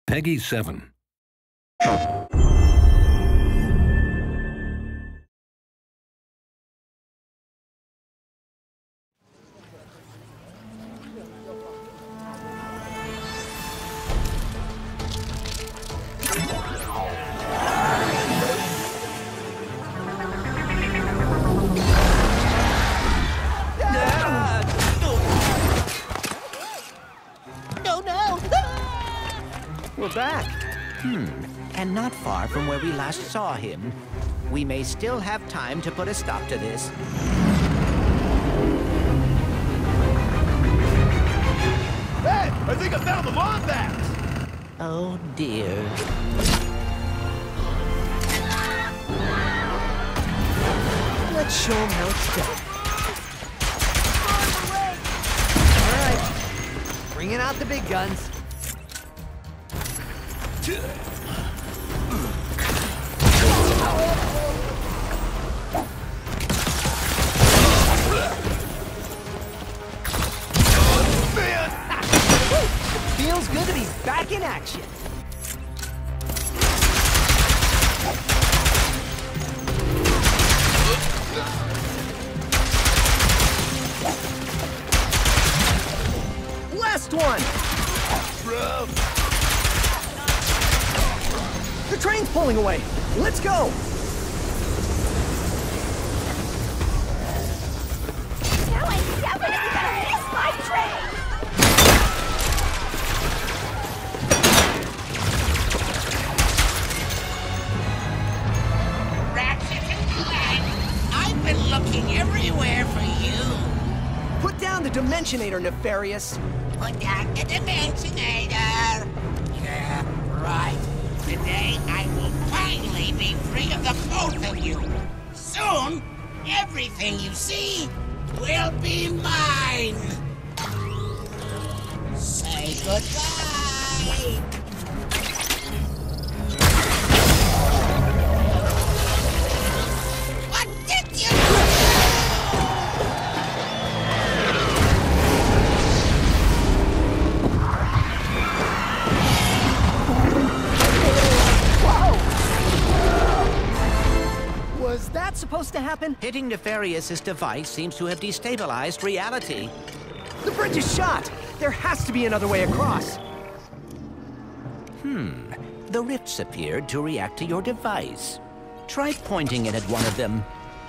Peggy 7. We're back. And not far from where we last saw him. We may still have time to put a stop to this. Hey, I think I found the Wombat! Oh, dear. Let's show him how it's done. All right, bringing out the big guns. Feels good to be back in action. Last one! The train's pulling away. Let's go! Now I'm definitely gonna miss my train! Ratchet and Clank, I've been looking everywhere for you. Put down the Dimensionator, Nefarious. Put down the Dimensionator. Yeah, right. Today I will finally be free of the both of you. Soon, everything you see will be mine. Say goodbye. What did you do? Was that supposed to happen? Hitting Nefarious's device seems to have destabilized reality. The bridge is shot! There has to be another way across. The rifts appeared to react to your device. Try pointing it at one of them.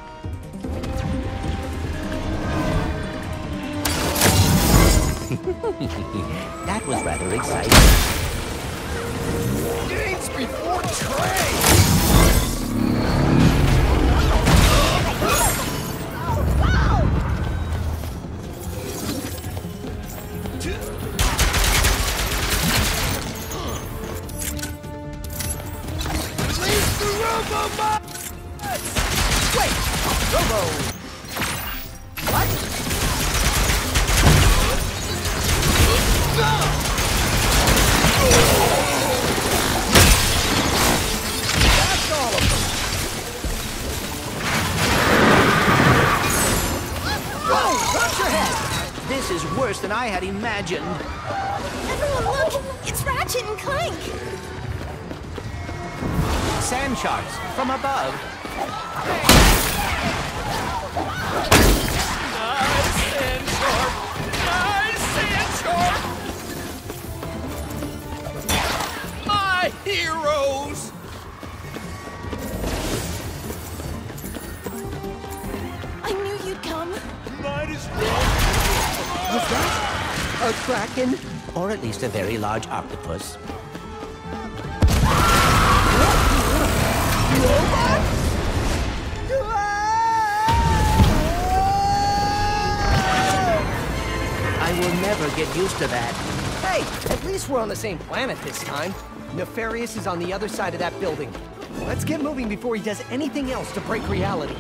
That was rather exciting. Games before trade! Wait! Robo! What? That's all of them! Whoa! Watch your head! This is worse than I had imagined. Everyone look! It's Ratchet and Clank! Sand sharks from above. Nice sand shark! Nice sand shark! My heroes! I knew you'd come. Might as well. Was that a kraken? Or at least a very large octopus. I will never get used to that. Hey, at least we're on the same planet this time. Nefarious is on the other side of that building. Let's get moving before he does anything else to break reality.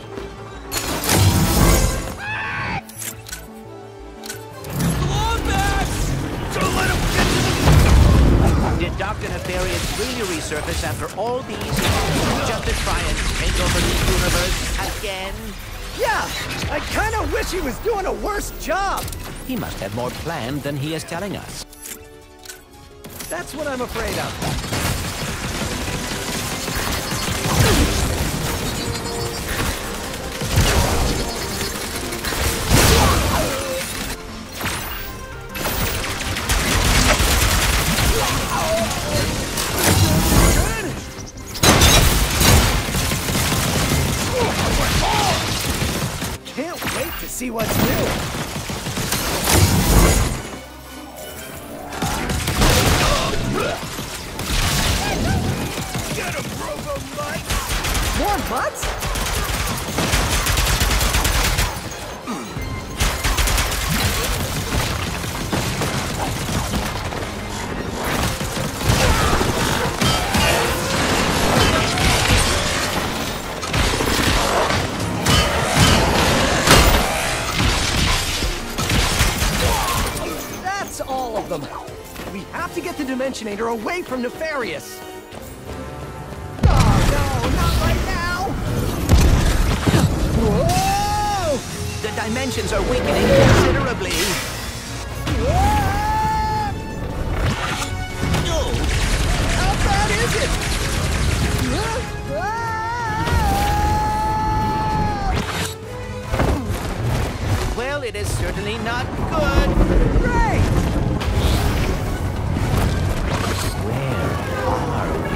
Don't let him get to the... Did Dr. Nefarious really resurface after all these years just to try and take over the universe again? Yeah, I kind of wish he was doing a worse job. He must have more planned than he is telling us. That's what I'm afraid of. Can't wait to see what's new. Get him, Robo-Mike! More butts? That's all of them. We have to get the Dimensionator away from Nefarious. Oh no, not right now! Whoa! The dimensions are weakening considerably. How bad is it? Well, it is certainly not good. Great! Where are we?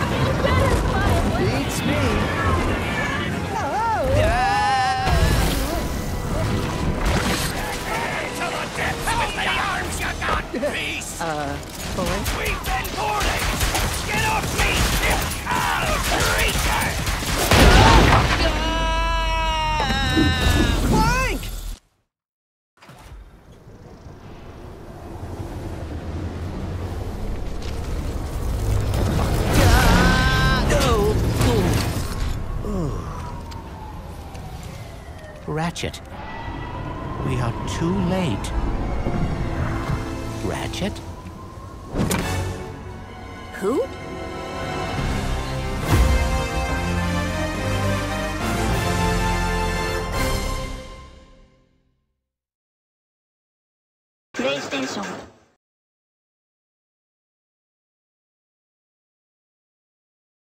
Beats me. Oh. To the depths with the arms you got, beast! Boy? We've been boarded! Get off me, you foul creature! Clank! Ratchet. We are too late. Ratchet? Who? PlayStation